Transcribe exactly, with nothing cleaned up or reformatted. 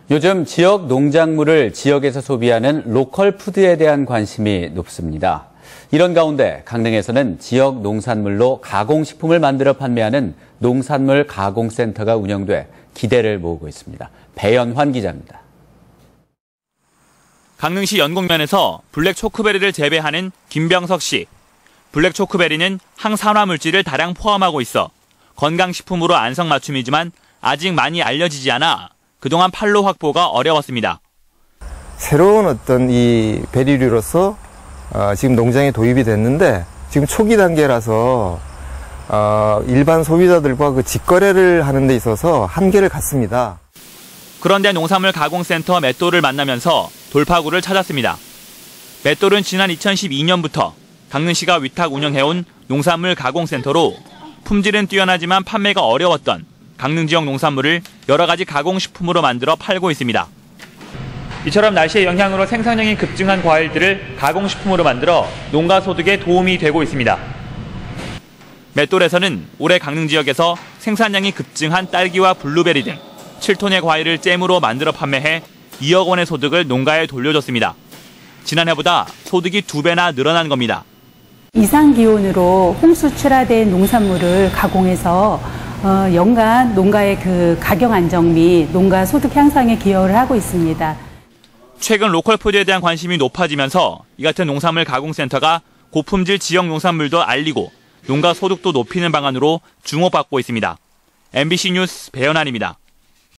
요즘 지역 농작물을 지역에서 소비하는 로컬 푸드에 대한 관심이 높습니다. 이런 가운데 강릉에서는 지역 농산물로 가공식품을 만들어 판매하는 농산물 가공센터가 운영돼 기대를 모으고 있습니다. 배연환 기자입니다. 강릉시 연곡면에서 블랙 초크베리를 재배하는 김병석 씨. 블랙 초크베리는 항산화 물질을 다량 포함하고 있어 건강식품으로 안성맞춤이지만 아직 많이 알려지지 않아 그동안 판로 확보가 어려웠습니다. 새로운 어떤 이 베리류로서 어, 지금 농장에 도입이 됐는데 지금 초기 단계라서 어, 일반 소비자들과 그 직거래를 하는 데 있어서 한계를 갖습니다. 그런데 농산물 가공센터 맷돌을 만나면서 돌파구를 찾았습니다. 맷돌은 지난 이천십이 년부터 강릉시가 위탁 운영해온 농산물 가공센터로 품질은 뛰어나지만 판매가 어려웠던 강릉 지역 농산물을 여러 가지 가공식품으로 만들어 팔고 있습니다. 이처럼 날씨의 영향으로 생산량이 급증한 과일들을 가공식품으로 만들어 농가 소득에 도움이 되고 있습니다. 맷돌에서는 올해 강릉 지역에서 생산량이 급증한 딸기와 블루베리 등 칠 톤의 과일을 잼으로 만들어 판매해 이억 원의 소득을 농가에 돌려줬습니다. 지난해보다 소득이 두 배나 늘어난 겁니다. 이상기온으로 홍수출하된 농산물을 가공해서 어, 연간 농가의 그 가격 안정 및 농가 소득 향상에 기여를 하고 있습니다. 최근 로컬 푸드에 대한 관심이 높아지면서 이 같은 농산물 가공센터가 고품질 지역 농산물도 알리고 농가 소득도 높이는 방안으로 주목받고 있습니다. 엠비씨 뉴스 배연환입니다.